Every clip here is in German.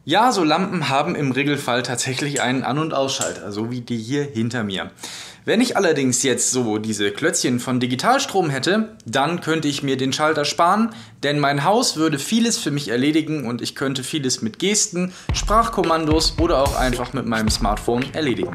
Ja, so Lampen haben im Regelfall tatsächlich einen An- und Ausschalter, so wie die hier hinter mir. Wenn ich allerdings jetzt so diese Klötzchen von Digitalstrom hätte, dann könnte ich mir den Schalter sparen, denn mein Haus würde vieles für mich erledigen und ich könnte vieles mit Gesten, Sprachkommandos oder auch einfach mit meinem Smartphone erledigen.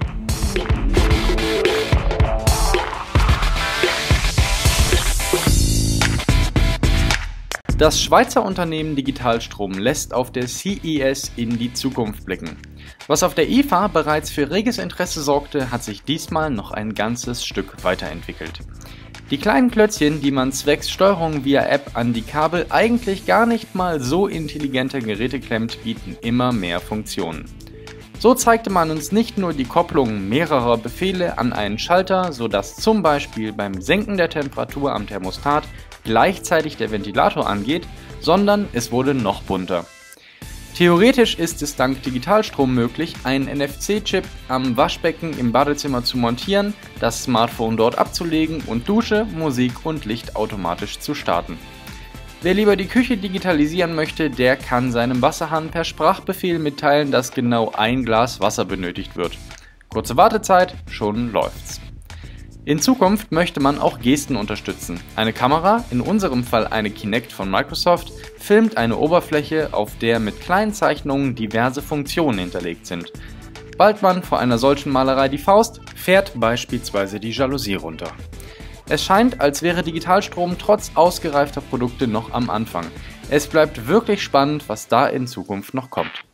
Das Schweizer Unternehmen Digitalstrom lässt auf der CES in die Zukunft blicken. Was auf der IFA bereits für reges Interesse sorgte, hat sich diesmal noch ein ganzes Stück weiterentwickelt. Die kleinen Klötzchen, die man zwecks Steuerung via App an die Kabel eigentlich gar nicht mal so intelligenter Geräte klemmt, bieten immer mehr Funktionen. So zeigte man uns nicht nur die Kopplung mehrerer Befehle an einen Schalter, sodass zum Beispiel beim Senken der Temperatur am Thermostat gleichzeitig der Ventilator angeht, sondern es wurde noch bunter. Theoretisch ist es dank Digitalstrom möglich, einen NFC-Chip am Waschbecken im Badezimmer zu montieren, das Smartphone dort abzulegen und Dusche, Musik und Licht automatisch zu starten. Wer lieber die Küche digitalisieren möchte, der kann seinem Wasserhahn per Sprachbefehl mitteilen, dass genau ein Glas Wasser benötigt wird. Kurze Wartezeit, schon läuft's. In Zukunft möchte man auch Gesten unterstützen. Eine Kamera, in unserem Fall eine Kinect von Microsoft, filmt eine Oberfläche, auf der mit kleinen Zeichnungen diverse Funktionen hinterlegt sind. Ballt man vor einer solchen Malerei die Faust, fährt beispielsweise die Jalousie runter. Es scheint, als wäre Digitalstrom trotz ausgereifter Produkte noch am Anfang. Es bleibt wirklich spannend, was da in Zukunft noch kommt.